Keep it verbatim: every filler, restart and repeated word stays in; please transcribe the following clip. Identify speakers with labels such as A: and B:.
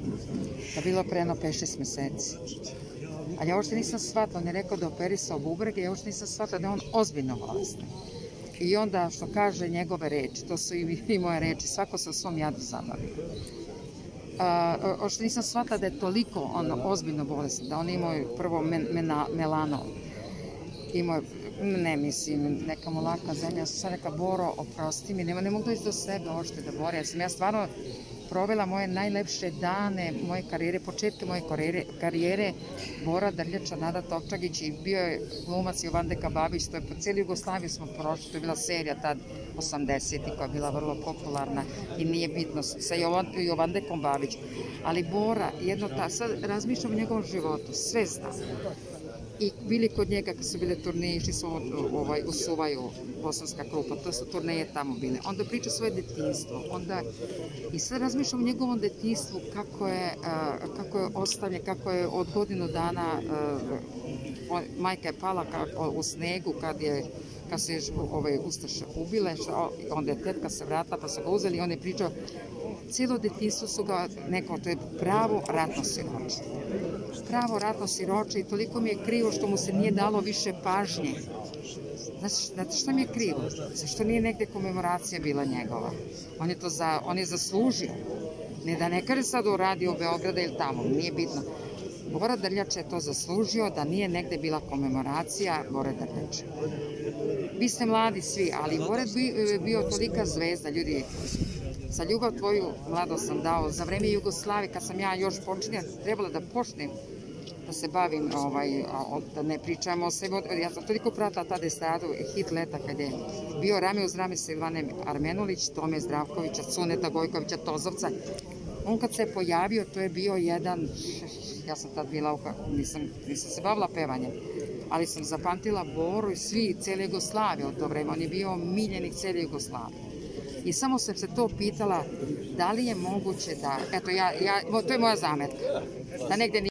A: To je bilo pre jedno pet šest meseci. Ali ja uopšte nisam shvatila, on je rekao da operisao bubrege, ja uopšte nisam shvatila da je on ozbiljno bolestan. I onda što kaže njegove reči, to su i moje reči, svako se u svom jadu zabavi. Uopšte nisam shvatila da je toliko on ozbiljno bolestan, da on imao prvo melanom. Imao, ne mislim, neka mu laka zemlja, ja sam sad neka Boro, oprosti mi, ne mogu doći do sebe uopšte da bore, ja sam ja stvarno provela moje najlepše dane, moje karijere, početke moje karijere, Bora Drljača, Nada Topčagić i bio je glumac Jovandeka Babić, to je po cijeli Jugoslaviju smo prošli, to je bila serija tad osamdesetih koja je bila vrlo popularna i nije bitno sa Jovandekom Babić, ali Bora, jedno ta, sad razmišljam o njegovom životu, sve znam. I bili kod njega kad su bile turneje, išli su u Suvaju, Bosanska Krupa, to su turneje tamo bile. Onda priča svoje detinjstvo. I sad razmišljam o njegovom detinjstvu, kako je ostavljen, kako je od godinu dana majka je pala u snegu kad se ustaše ubile, onda je tetka se vratila pa su ga uzeli i on je pričao, cijelo detinjstvo su ga, neko, to je pravo ratno siroče. Pravo ratno siroče i toliko mi je krivo što mu se nije dalo više pažnje. Znate šta mi je krivo? Zašto nije negde komemoracija bila njegova? On je zaslužio. Ne da ne kaže sad u radio Beograda ili tamo, nije bitno. Bora Drljača je to zaslužio da nije negde bila komemoracija Bore Drljače. Vi ste mladi svi, ali Bora je bio tolika zvezda, ljudi. Za ljubav tvoju mladost sam dao, za vreme Jugoslavije, kad sam ja još počinjala, trebala da počnem da se bavim, da ne pričamo o sebi. Ja sam toliko pratila tada estradu, hit leta kad je bio rame uz rame Silvane Armenulić, Tome Zdravkovića, Cuneta Gojkovića, Tozovca. On kad se pojavio, to je bio jedan, ja sam tad bila, nisam se bavila pevanjem, ali sam zapamtila Boru i svi, cijele Jugoslavije od to vreme, on je bio miljenik cijele Jugoslavije. I samo sam se to pitala, da li je moguće da, eto, to je moja zametka, da negde